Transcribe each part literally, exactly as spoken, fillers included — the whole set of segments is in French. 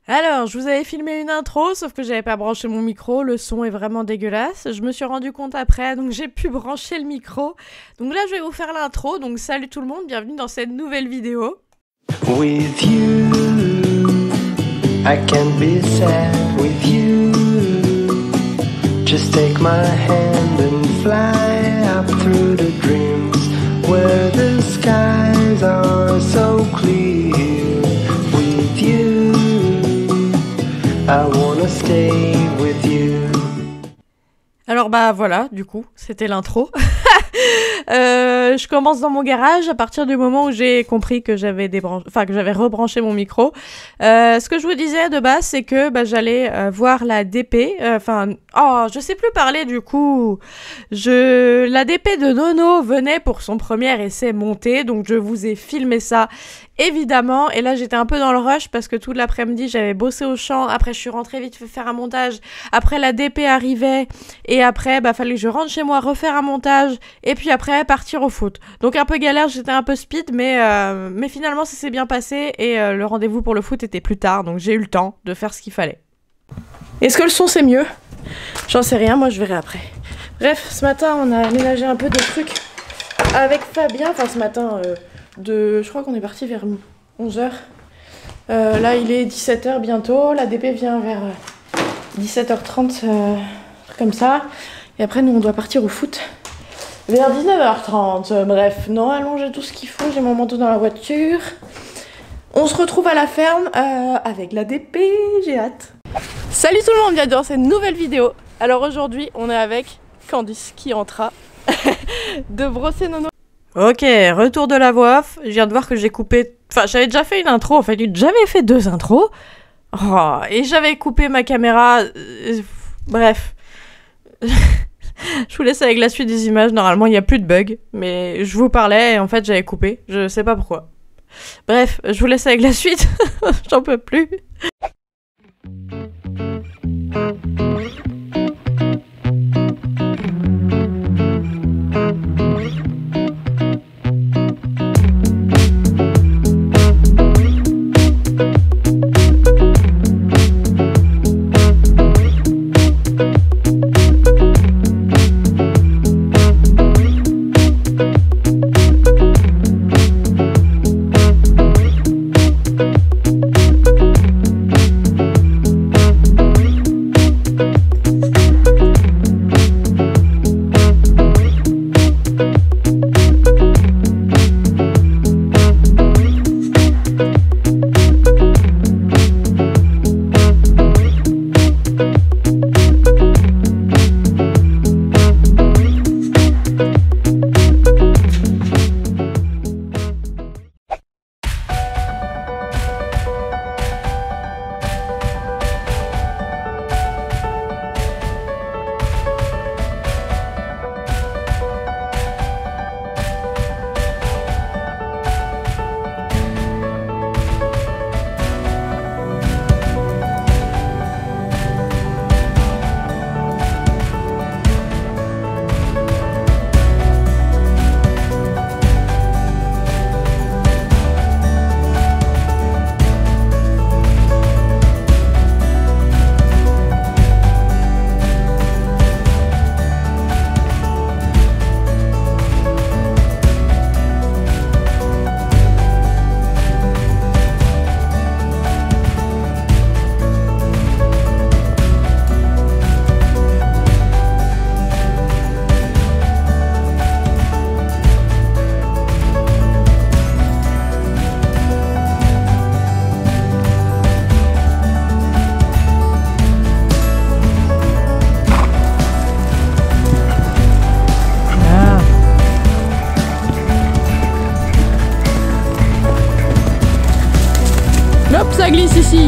Alors, je vous avais filmé une intro, sauf que j'avais pas branché mon micro, le son est vraiment dégueulasse. Je me suis rendu compte après, donc j'ai pu brancher le micro. Donc là, je vais vous faire l'intro, donc salut tout le monde, bienvenue dans cette nouvelle vidéo. With you, I can be sad with you. Just take my hand and fly up through the dreams where the skies are so clear. With you, I wanna stay with you. Alors bah voilà, du coup, c'était l'intro. euh, je commence dans mon garage à partir du moment où j'ai compris que j'avais débran... enfin, que j'avais rebranché mon micro. Euh, ce que je vous disais de base, c'est que bah, j'allais euh, voir la D P. Enfin, euh, oh, je sais plus parler du coup. Je... La D P de Nono venait pour son premier essai monté, donc je vous ai filmé ça. Évidemment, et là j'étais un peu dans le rush parce que toute l'après-midi j'avais bossé au champ, après je suis rentrée vite faire un montage, après la D P arrivait, et après bah fallait que je rentre chez moi, refaire un montage, et puis après partir au foot. Donc un peu galère, j'étais un peu speed, mais, euh, mais finalement ça s'est bien passé, et euh, le rendez-vous pour le foot était plus tard, donc j'ai eu le temps de faire ce qu'il fallait. Est-ce que le son c'est mieux? J'en sais rien, moi je verrai après. Bref, ce matin on a aménagé un peu de trucs avec Fabien, enfin ce matin... Euh, De, je crois qu'on est parti vers onze heures. Euh, là, il est dix-sept heures bientôt. La D P vient vers dix-sept heures trente, euh, comme ça. Et après, nous, on doit partir au foot vers dix-neuf heures trente. Euh, bref, normalement, j'ai tout ce qu'il faut. J'ai mon manteau dans la voiture. On se retrouve à la ferme euh, avec la D P. J'ai hâte. Salut tout le monde, bienvenue dans cette nouvelle vidéo. Alors aujourd'hui, on est avec Candice qui entra de brosser Nono. Ok, retour de la voix off. Je viens de voir que j'ai coupé... Enfin, j'avais déjà fait une intro, en fait. J'avais fait deux intros. Oh, et j'avais coupé ma caméra. Euh, bref. Je vous laisse avec la suite des images. Normalement, il n'y a plus de bug. Mais je vous parlais et en fait, j'avais coupé. Je sais pas pourquoi. Bref, je vous laisse avec la suite. J'en peux plus. Hop, ça glisse ici.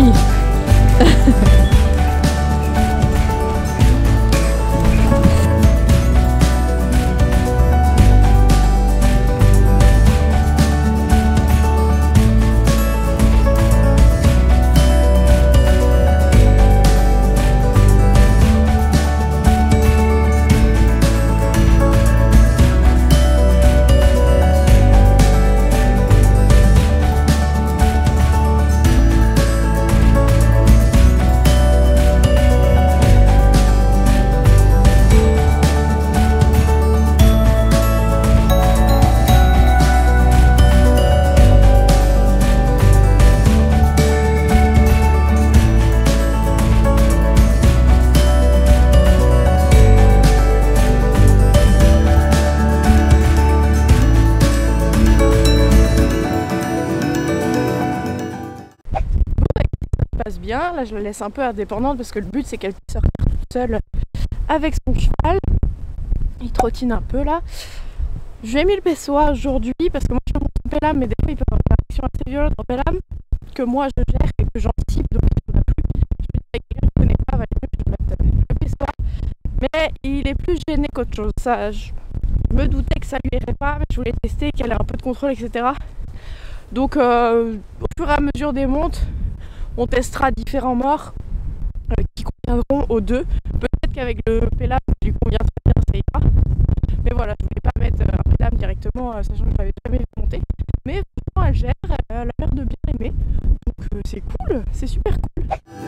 passe bien. Là je la laisse un peu indépendante parce que le but c'est qu'elle puisse sortir toute seule avec son cheval. Il trottine un peu là. Je lui ai mis le pessoa aujourd'hui parce que moi je monte en Pelham, mais des fois il peut avoir une réaction assez violente en Pelham que moi je gère et que j'anticipe, donc il n'y en a plus. Je me dis avec quelqu'un qui ne connaît pas, valait mieux que je mette le pessoa. Mais il est plus gêné qu'autre chose. Ça, je me doutais que ça lui irait pas, mais je voulais tester, qu'elle ait un peu de contrôle, et cetera. Donc euh, au fur et à mesure des montes, on testera différents morts euh, qui conviendront aux deux. Peut-être qu'avec le Pelham qui lui convient très bien, ça ira. Mais voilà, je voulais pas mettre un Pelham directement, euh, sachant que je l'avais jamais vu monter. Mais vraiment, elle gère, elle a l'air de bien aimer. Donc euh, c'est cool, c'est super cool.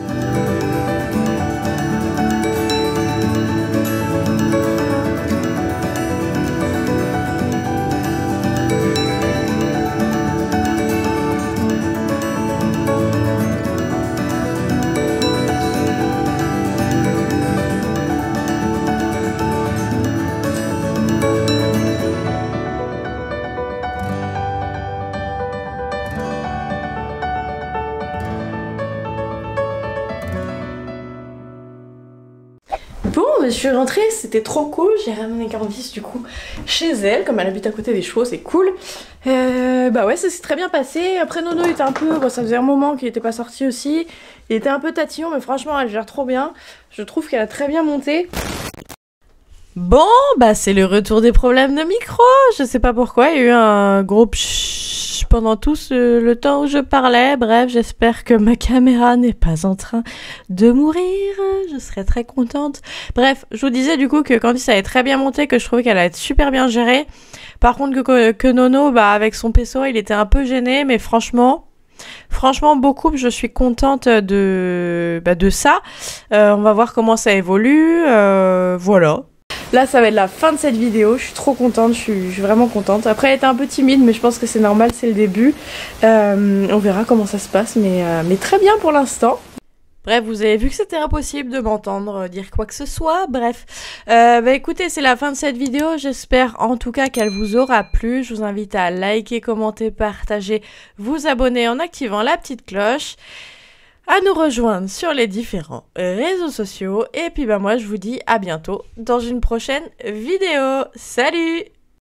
Bon, je suis rentrée, c'était trop cool, j'ai ramené Candice du coup chez elle, comme elle habite à côté des chevaux, c'est cool. Euh, bah ouais, ça s'est très bien passé. Après Nono était un peu, bon, ça faisait un moment qu'il était pas sorti aussi, il était un peu tatillon, mais franchement elle gère trop bien. Je trouve qu'elle a très bien monté. Bon, bah c'est le retour des problèmes de micro, je sais pas pourquoi, il y a eu un gros pshhh pendant tout ce, le temps où je parlais. Bref, j'espère que ma caméra n'est pas en train de mourir, je serais très contente. Bref, je vous disais du coup que Candice avait très bien monté, que je trouvais qu'elle allait être super bien gérée. Par contre que, que Nono, bah avec son pessoa, il était un peu gêné, mais franchement... Franchement, beaucoup, je suis contente de, bah, de ça. Euh, on va voir comment ça évolue, euh, voilà. Là, ça va être la fin de cette vidéo. Je suis trop contente, je suis, je suis vraiment contente. Après, elle était un peu timide, mais je pense que c'est normal, c'est le début. Euh, on verra comment ça se passe, mais, euh, mais très bien pour l'instant. Bref, vous avez vu que c'était impossible de m'entendre dire quoi que ce soit. Bref, euh, bah écoutez, c'est la fin de cette vidéo. J'espère en tout cas qu'elle vous aura plu. Je vous invite à liker, commenter, partager, vous abonner en activant la petite cloche, à nous rejoindre sur les différents réseaux sociaux. Et puis bah moi, je vous dis à bientôt dans une prochaine vidéo. Salut!